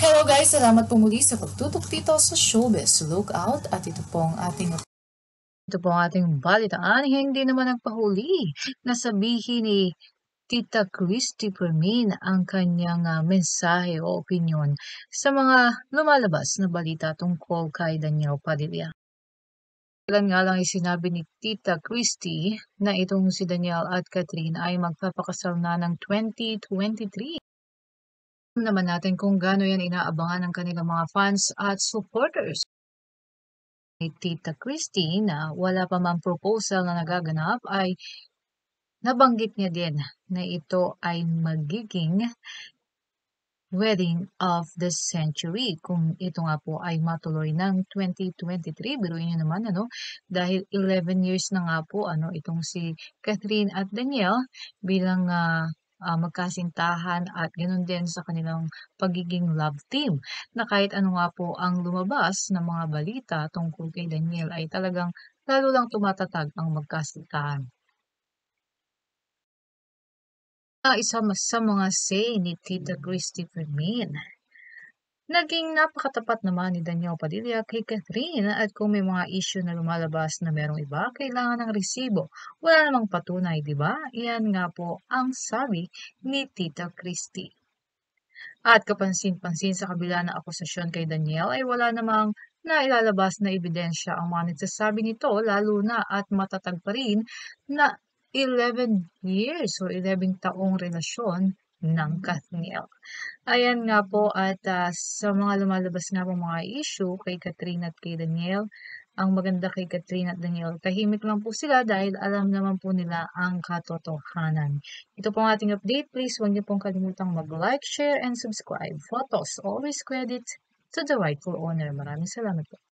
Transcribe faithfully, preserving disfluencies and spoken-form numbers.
Hello guys! Salamat po muli sa pagtutok dito sa Showbiz Lookout at ito po ang ating ito po ang ating balitaan. Hindi naman nagpahuli na sabihin ni Tita Christy Fermin ang kanyang uh, mensahe o opinyon sa mga lumalabas na balita tungkol kay Daniel Padilla. Kailan nga lang sinabi ni Tita Christy na itong si Daniel at Catherine ay magpapakasal na ng twenty twenty-three. Alam naman natin kung gaano yan inaabangan ng kanilang mga fans at supporters. Ni Tita Christy na wala pa mang proposal na nagaganap ay nabanggit niya din na ito ay magiging wedding of the century kung ito nga po ay matuloy ng twenty twenty-three. Biruin niyo naman ano, dahil eleven years na nga po ano itong si Catherine at Daniel bilang uh, uh, magkasintahan at ganoon din sa kanilang pagiging love team, na kahit ano nga po ang lumabas na mga balita tungkol kay Daniel ay talagang lalo lang tumatatag ang magkasintahan. Uh, isa sa mga say ni Tita Christy Fermin. Naging napakatapat naman ni Daniel Padilla kay Catherine at kung may mga issue na lumalabas na merong iba, kailangan ng resibo. Wala namang patunay, di ba? Iyan nga po ang sabi ni Tita Christy. At kapansin-pansin sa kabila ng akusasyon kay Daniel ay wala namang nailalabas na ebidensya ang mga nagsasabi nito, lalo na at matatag pa rin na eleven years o eleven taong relasyon ng Kathniel. Ayan nga po at uh, sa mga lumalabas nga po mga issue kay Catherine at kay Daniel, ang maganda kay Catherine at Daniel, tahimik lang po sila dahil alam naman po nila ang katotohanan. Ito po ang ating update. Please huwag niyo pong kalimutang mag-like, share, and subscribe. Photos always credit to the rightful owner. Maraming salamat po.